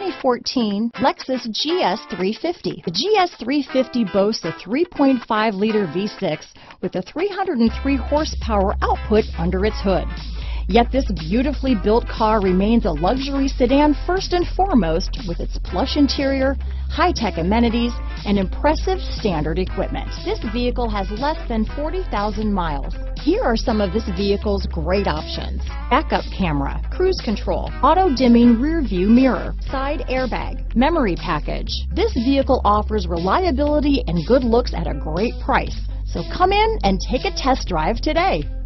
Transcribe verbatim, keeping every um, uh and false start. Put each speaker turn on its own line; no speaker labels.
twenty fourteen Lexus G S three fifty. The G S three fifty boasts a three point five liter V six with a three hundred three horsepower output under its hood. Yet this beautifully built car remains a luxury sedan first and foremost, with its plush interior, high-tech amenities, and impressive standard equipment. This vehicle has less than forty thousand miles. Here are some of this vehicle's great options: backup camera, cruise control, auto-dimming rear view mirror, side airbag, memory package. This vehicle offers reliability and good looks at a great price. So come in and take a test drive today.